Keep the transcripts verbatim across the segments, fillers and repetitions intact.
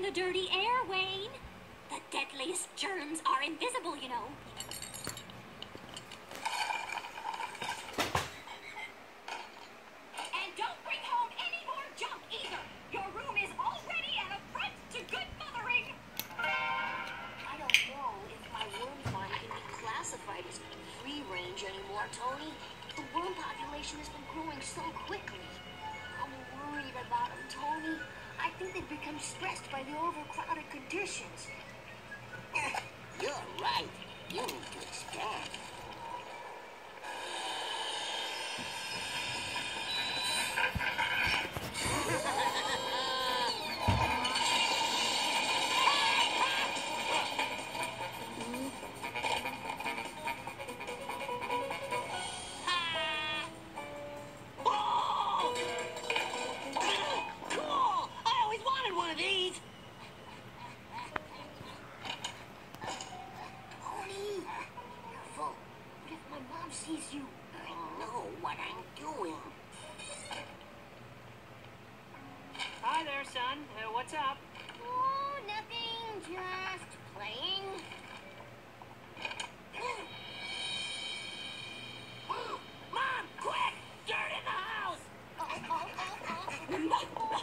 the dirty air, Wayne. The deadliest germs are invisible, you know. And don't bring home any more junk either. Your room is already an affront to good mothering. I don't know if my worm farm can be classified as free range anymore, Tony. The worm population has been growing so quickly. I'm worried about them, Tony. I think they've become stressed by the overcrowded conditions. You're right. You need to expand. Sees you. I know what I'm doing. Hi there, son. Uh, what's up? Oh, nothing. Just playing. Mom, quick! Dirt in the house! Oh, oh, oh,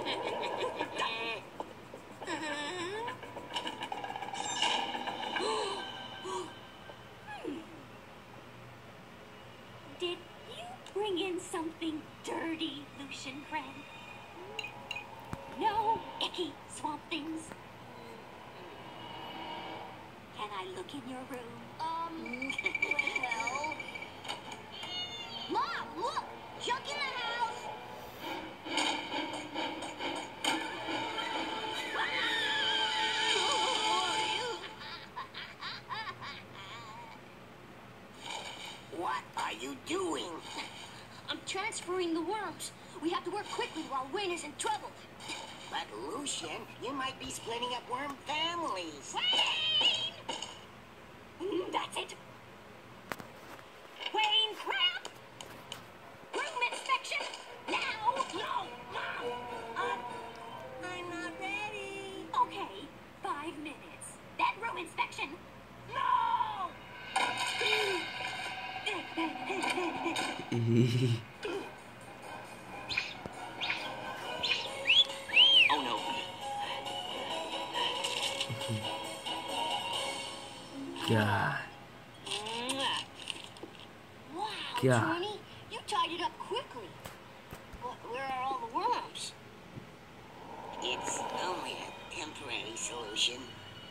Did you bring in something dirty, Lucian friend? No icky swamp things? Can I look in your room? Um, well... Mom, look! Junk in the house! What are you doing? I'm transferring the worms. We have to work quickly while Wayne is in trouble. But, Lucian, you might be splitting up worm families. Wayne! Mm, that's it. Wayne, crap! Room inspection, now! No, Mom! Uh, I'm not ready. Okay, five minutes. Then room inspection. No! Oh, no. God. Wow, God. Tony, you tied it up quickly. But where are all the worms? It's only a temporary solution.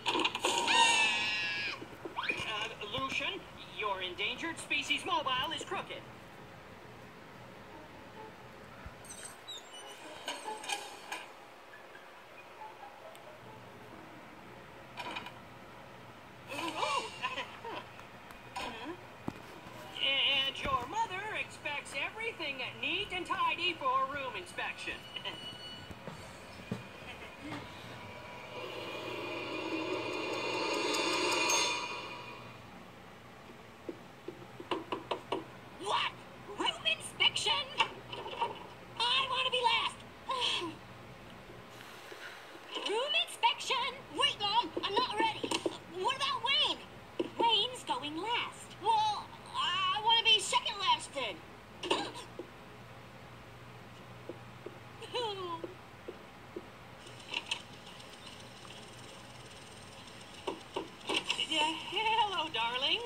Uh, Lucian, your endangered species mobile is crooked. And your mother expects everything neat and tidy for room inspection. What? Room inspection? I want to be last. Room inspection. Wait, Mom, I'm not ready. What about Wayne? Wayne's going last. Well, I want to be second last then. Yeah, hello, darling.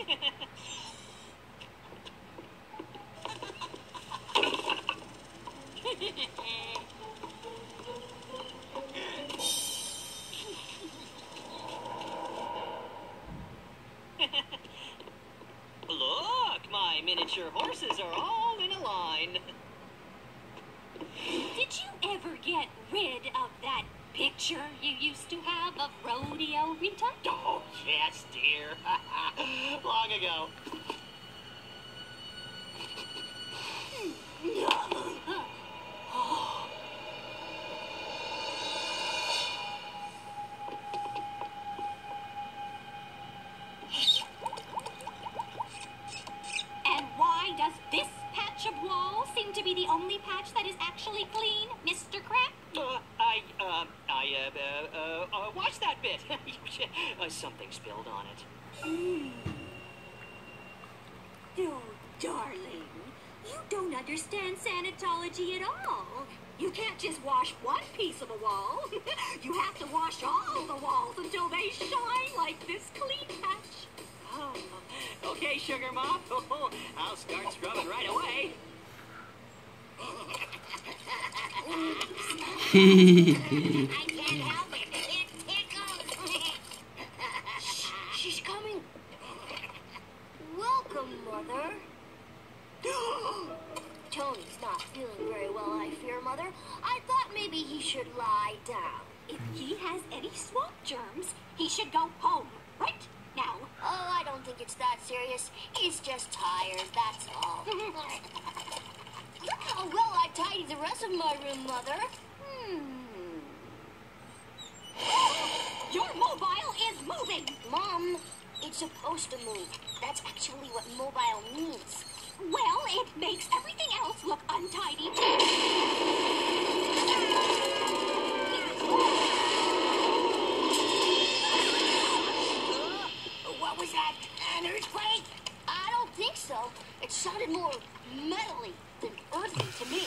Look, my miniature horses are all in a line. Did you ever get rid of that picture you used to have of Rodeo Rita? Oh, yes, dear. Long ago. And why does this patch of wall seem to be the only patch that is actually clean, Mister Crab? Uh, I, uh, I, uh, uh, uh, watch that bit. uh, something spilled on it. Mm. Oh, darling, you don't understand sanitology at all. You can't just wash one piece of the wall. You have to wash all the walls until they shine like this clean patch. Oh, okay, Sugar Mom. I'll start scrubbing right away. I can't help it. It tickles. Shh, she's coming. Welcome, Mother. Tony's not feeling very well, I fear, Mother. I thought maybe he should lie down. If he has any swamp germs, he should go home right now. Oh, I don't think it's that serious. He's just tired, that's all. Look how well I tidied the rest of my room, Mother. Hmm. Your mobile is moving. Mom, it's supposed to move. That's actually what mobile means. Well, it makes everything else look untidy, too. What was that? An earthquake? I don't think so. It sounded more metally than earthy to me.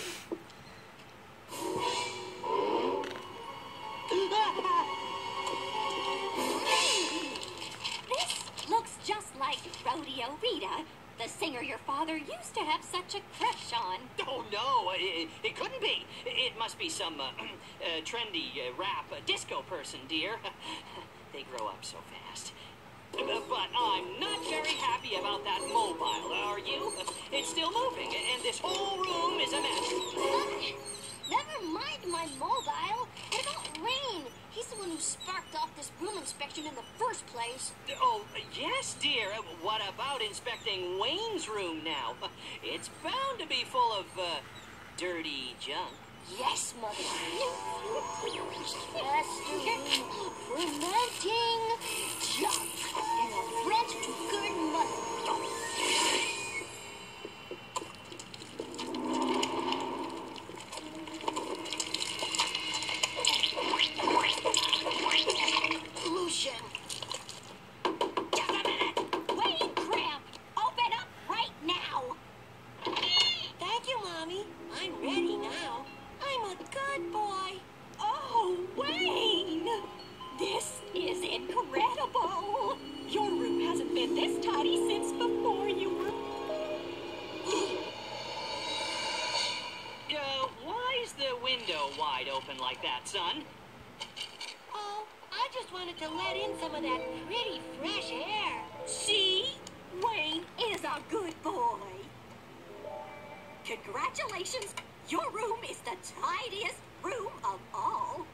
This looks just like Rodeo Rita, the singer your father used to have such a crush on. Oh, no, it, it couldn't be. It must be some uh, uh, trendy uh, rap uh, disco person, dear. They grow up so fast. Uh, but I'm not very happy about that mobile, are you? It's still moving, and this whole room is a mess. Never mind my mobile. What about Wayne? He's the one who sparked off this room inspection in the first place. Oh, yes, dear. What about inspecting Wayne's room now? It's bound to be full of, uh, dirty junk. Yes, Mother. Festering, fermenting junk. And a threat to good mother. Lucian! Just a minute. Wayne Cramp, open up right now. Thank you, Mommy. I'm ready now. I'm a good boy. Oh, Wayne! This is incredible. Your room hasn't been this tidy since before you were... Uh, why is the window wide open like that, son? Oh, I just wanted to let in some of that pretty fresh air. See? Wayne is a good boy. Congratulations. Your room is the tidiest room of all.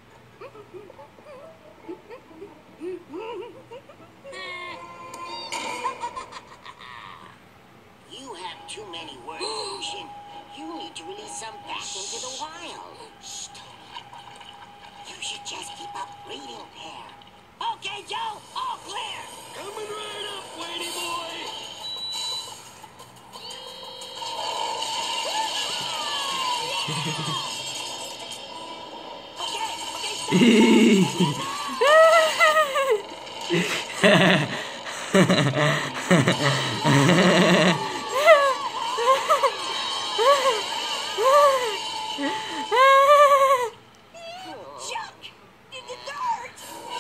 You have too many words, Lucian. You need to release some back into the wild. Shh. You should just keep up breeding pair. Okay, Joe, all clear. Coming right up, Wayne boy! Chuck! In the dark!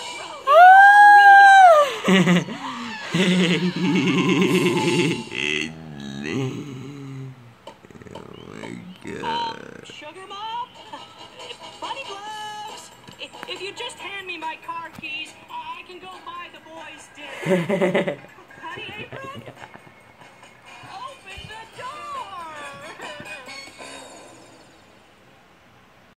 Sugar Mom? Bunny gloves! If, if you just hand me my car keys, I can go buy the boys dinner. Honey